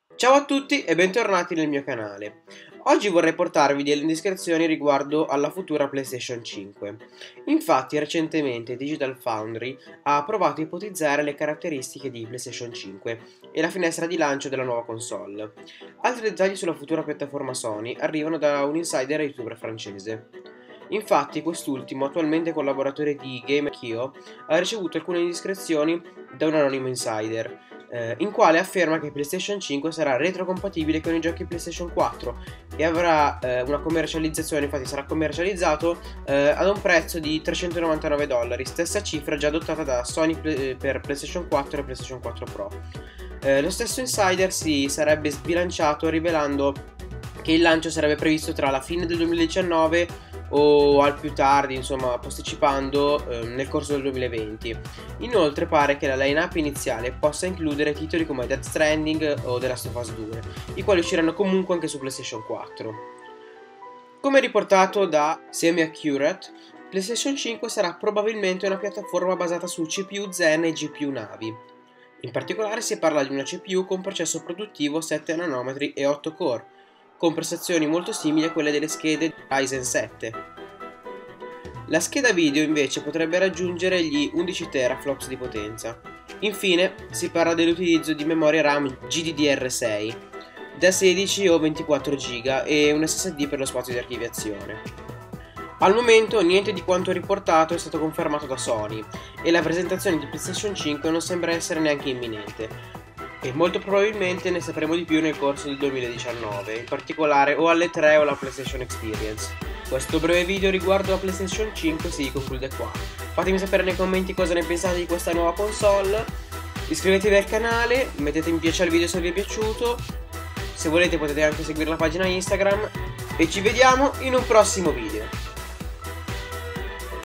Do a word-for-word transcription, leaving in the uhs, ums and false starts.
Ciao a tutti e bentornati nel mio canale. Oggi vorrei portarvi delle indiscrezioni riguardo alla futura PlayStation cinque. Infatti recentemente Digital Foundry ha provato a ipotizzare le caratteristiche di PlayStation cinque e la finestra di lancio della nuova console. Altri dettagli sulla futura piattaforma Sony arrivano da un insider youtuber francese. Infatti quest'ultimo, attualmente collaboratore di GameKio, ha ricevuto alcune indiscrezioni da un anonimo insider, eh, in quale afferma che PlayStation cinque sarà retrocompatibile con i giochi PlayStation quattro e avrà eh, una commercializzazione, infatti sarà commercializzato eh, ad un prezzo di trecentonovantanove dollari, stessa cifra già adottata da Sony Play- per PlayStation quattro e PlayStation quattro Pro. Eh, lo stesso insider si sarebbe sbilanciato rivelando che il lancio sarebbe previsto tra la fine del duemiladiciannove o al più tardi, insomma posticipando eh, nel corso del duemilaventi. Inoltre pare che la line-up iniziale possa includere titoli come Death Stranding o The Last of Us due, i quali usciranno comunque anche su PlayStation quattro. Come riportato da Semi-Accurate, PlayStation cinque sarà probabilmente una piattaforma basata su C P U Zen e G P U Navi. In particolare si parla di una C P U con processo produttivo sette nanometri e otto core, con prestazioni molto simili a quelle delle schede Ryzen sette. La scheda video invece potrebbe raggiungere gli undici teraflops di potenza. Infine si parla dell'utilizzo di memoria RAM G D D R sei da sedici o ventiquattro giga e un S S D per lo spazio di archiviazione. Al momento niente di quanto riportato è stato confermato da Sony e la presentazione di PlayStation cinque non sembra essere neanche imminente, e molto probabilmente ne sapremo di più nel corso del duemiladiciannove, in particolare o alle tre o alla PlayStation Experience. Questo breve video riguardo la PlayStation cinque si conclude qua. Fatemi sapere nei commenti cosa ne pensate di questa nuova console, iscrivetevi al canale, mettete mi piace al video se vi è piaciuto, se volete potete anche seguire la pagina Instagram e ci vediamo in un prossimo video.